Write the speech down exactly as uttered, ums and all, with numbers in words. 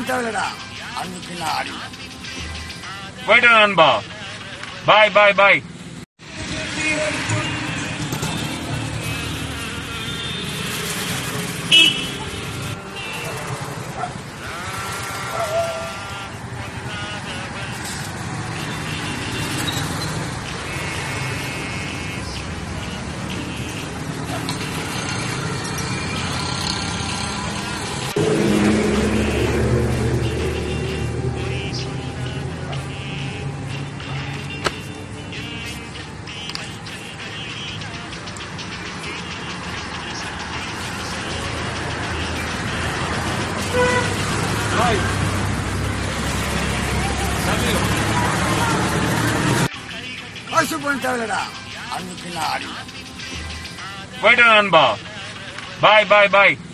பண்ண தேவையில்லடா, அன்னைக்கு நான் ஆடி போயிட்டு நண்பா. பாய் பாய் பாய். காசு பண்ண தேவையில்லடா, அன்னைக்கு நான் ஆடி போயிட்டு நண்பா. பாய் பாய் பாய்.